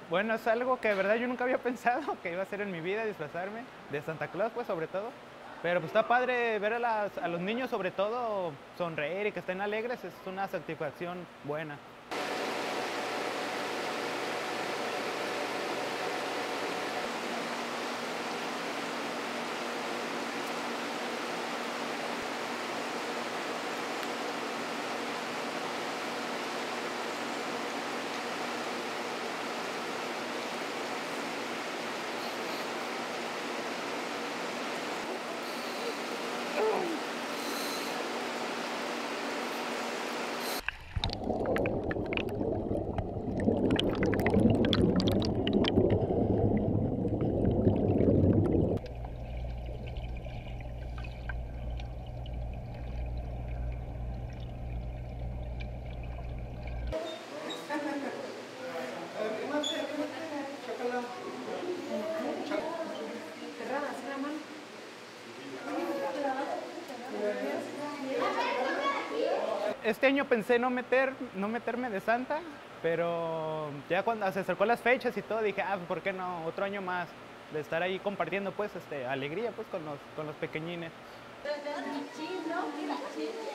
Bueno, es algo que de verdad yo nunca había pensado que iba a hacer en mi vida, disfrazarme de Santa Claus, pues sobre todo. Pero pues está padre ver a los niños sobre todo sonreír y que estén alegres, es una satisfacción buena. Este año pensé no meterme de Santa, pero ya cuando se acercó las fechas y todo dije, ¿por qué no? Otro año más de estar ahí compartiendo pues alegría pues con los pequeñines.